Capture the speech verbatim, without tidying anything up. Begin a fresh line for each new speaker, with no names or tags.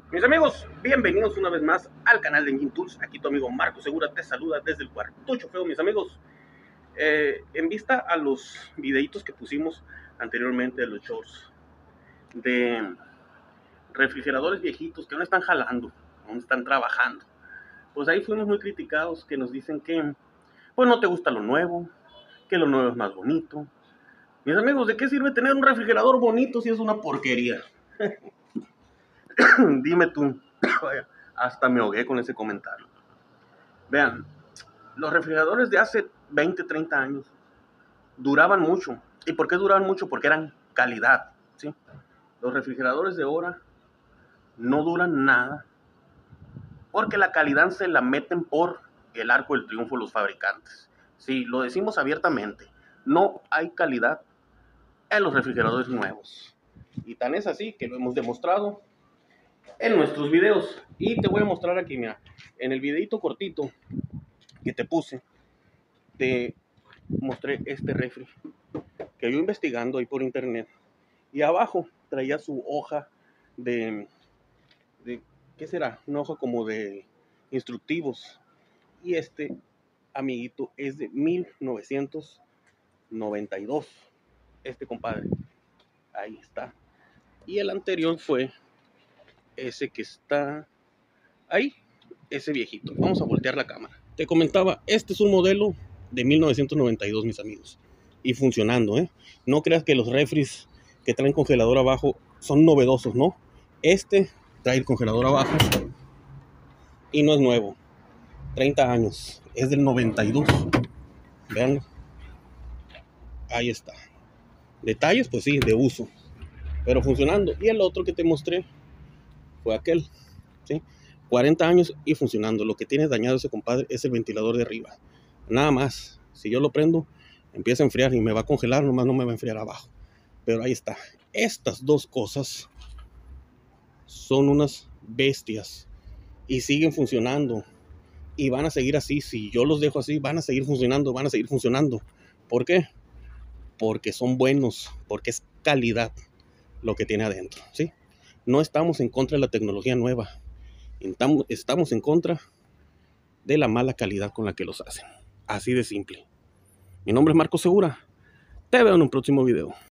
Mis amigos, bienvenidos una vez más al canal de Engine Tools. Aquí tu amigo Marco Segura te saluda desde el cuartucho feo, mis amigos. Eh, en vista a los videitos que pusimos anteriormente de los shorts de refrigeradores viejitos que no están jalando, no están trabajando, pues ahí fuimos muy criticados, que nos dicen que pues no te gusta lo nuevo, que lo nuevo es más bonito. Mis amigos, ¿de qué sirve tener un refrigerador bonito si es una porquería? Dime tú. Vaya, hasta me ahogué con ese comentario. Vean, los refrigeradores de hace veinte, treinta años duraban mucho. ¿Y por qué duraban mucho? Porque eran calidad, ¿sí? Los refrigeradores de ahora no duran nada porque la calidad se la meten por el arco del triunfo los fabricantes. Sí, lo decimos abiertamente. No hay calidad en los refrigeradores nuevos. Y tan es así que lo hemos demostrado en nuestros videos. Y te voy a mostrar aquí, mira, en el videito cortito que te puse, te mostré este refri que yo investigando ahí por internet, y abajo traía su hoja de, de ¿qué será? Una hoja como de instructivos, y este amiguito es de mil novecientos noventa y dos, este compadre, ahí está. Y el anterior fue ese que está ahí, ese viejito. Vamos a voltear la cámara. Te comentaba, este es un modelo de mil novecientos noventa y dos, mis amigos, y funcionando, ¿eh? No creas que los refris que traen congelador abajo son novedosos, ¿no? Este trae el congelador abajo y no es nuevo, treinta años, es del noventa y dos. Vean, ahí está. Detalles, pues sí, de uso, pero funcionando. Y el otro que te mostré fue aquel, ¿sí? cuarenta años y funcionando. Lo que tiene dañado ese compadre es el ventilador de arriba, nada más. Si yo lo prendo, empieza a enfriar y me va a congelar, nomás no me va a enfriar abajo. Pero ahí está. Estas dos cosas son unas bestias y siguen funcionando, y van a seguir así. Si yo los dejo así, van a seguir funcionando, van a seguir funcionando. ¿Por qué? Porque son buenos, porque es calidad lo que tiene adentro, ¿sí? No estamos en contra de la tecnología nueva, estamos en contra de la mala calidad con la que los hacen. Así de simple. Mi nombre es Marco Segura. Te veo en un próximo video.